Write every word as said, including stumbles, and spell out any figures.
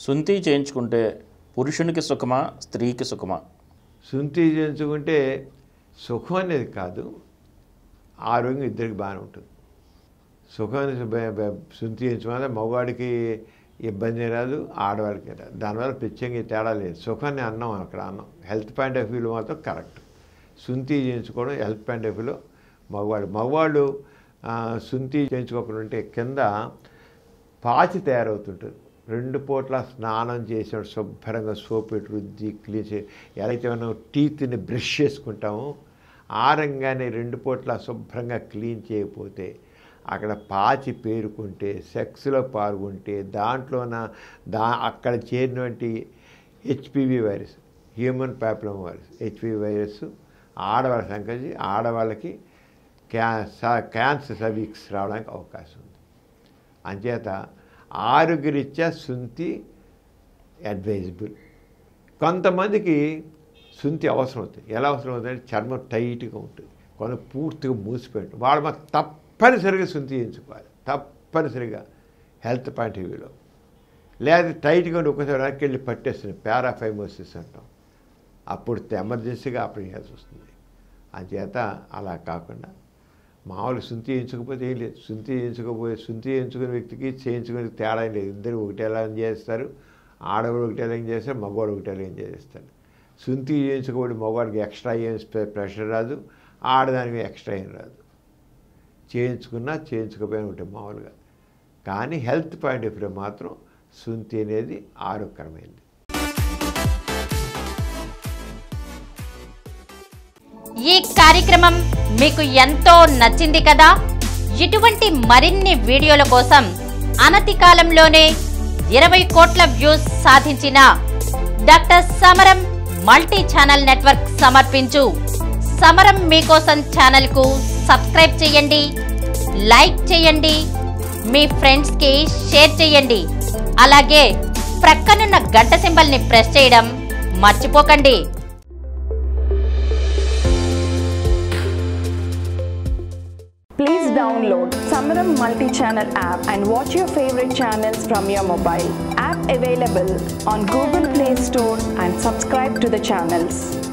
సుంతి చేయించుకుంటే పురుషునికి సుఖమా స్త్రీకి సుఖమా? సుంతి చేయించుకుంటే సుఖం అనేది కాదు, ఆరోగ్యం ఇద్దరికి బాగానే ఉంటుంది. సుఖాన్ని సుంతి చేయించుకుంటే మగవాడికి ఇబ్బంది రాదు, ఆడవాడికి రాదు. దానివల్ల ప్రత్యేకంగా తేడా లేదు. సుఖాన్ని అన్నాం అక్కడ అన్నాం. హెల్త్ పాయింట్ ఆఫ్ వ్యూలో మాత్రం కరెక్ట్. సుంతి చేయించుకోవడం హెల్త్ పాయింట్ ఆఫ్ వ్యూలో మగవాడు మగవాళ్ళు సుంతి చేయించుకోకుండా ఉంటే కింద పాచి తయారవుతుంటుంది. రెండు పూట్ల స్నానం చేసినప్పుడు శుభ్రంగా సోప్ పెట్టి రుద్ది క్లీన్ చే ఎలా మనం టీత్ని బ్రష్ చేసుకుంటామో ఆ రంగానే రెండు పూట్ల శుభ్రంగా క్లీన్ చేయకపోతే అక్కడ పాచి పేరుకుంటే సెక్స్లో పాల్గొంటే దాంట్లోన దా అక్కడ చేరినటువంటి HPV virus, human papilloma virus, HPV virus ఆడవాళ్ళ సంకల్చి ఆడవాళ్ళకి క్యా క్యాన్సర్ సర్వీక్స్ రావడానికి అవకాశం ఉంది. అంచేత ఆరోగ్యరీత్యా సుంతి అడ్వైజబుల్. కొంతమందికి సుంతి అవసరం అవుతుంది. ఎలా అవసరం అవుతుంది? చర్మం టైట్గా ఉంటుంది, కొంత పూర్తిగా మూసిపోయి వాళ్ళు మాకు తప్పనిసరిగా సుంతి చేయించుకోవాలి. తప్పనిసరిగా హెల్త్ పాయింట్ ఆఫ్ వ్యూలో. లేదా టైట్గా ఉండి ఒకసారి వెనక్కి వెళ్ళి పట్టేస్తుంది, పారాఫైమోసిస్ అంటాం. అప్పుడు ఎమర్జెన్సీగా ఆపరేషన్ చేయాల్సి వస్తుంది. అంచేత అలా కాకుండా మామూలు సుంతి చేయించకపోతే ఏం లేదు. సుంతి చేయించకపోతే సుంతి చేయించుకునే వ్యక్తికి చేయించుకునే తేడా ఏం లేదు. ఇద్దరు ఒకటేలా చేస్తారు. ఆడవాడు ఒకటేలా ఏం చేస్తారు, మగవాడు ఒకటేలా ఏం చేస్తారు. సుంతి చేయించుకోబడి మగవాడికి ఎక్స్ట్రా ఏం ప్రెషర్ రాదు, ఆడదానికి ఎక్స్ట్రా ఏం రాదు. చేయించుకున్నా చేయించుకోపోయినా ఉంటాయి మామూలుగా. కానీ హెల్త్ పాయింట్ ఆఫ్ వ్యూ మాత్రం సుంతి అనేది ఆరోగ్యకరమైంది. ఈ కార్యక్రమం మీకు ఎంతో నచ్చింది కదా? ఇటువంటి మరిన్ని వీడియోల కోసం అనతి కాలంలోనే ఇరవై కోట్ల వ్యూస్ సాధించిన డాక్టర్ సమరం మల్టీ ఛానల్ నెట్వర్క్ సమర్పించు సమరం మీకోసం ఛానల్ కు సబ్స్క్రైబ్ చేయండి, లైక్ చేయండి, మీ ఫ్రెండ్స్ కి షేర్ చేయండి. అలాగే ప్రక్కనున్న గంట సింబల్ ని ప్రెస్ చేయడం మర్చిపోకండి. Please download Samaram multi-channel app and watch your favorite channels from your mobile. App available on Google Play Store and subscribe to the channels.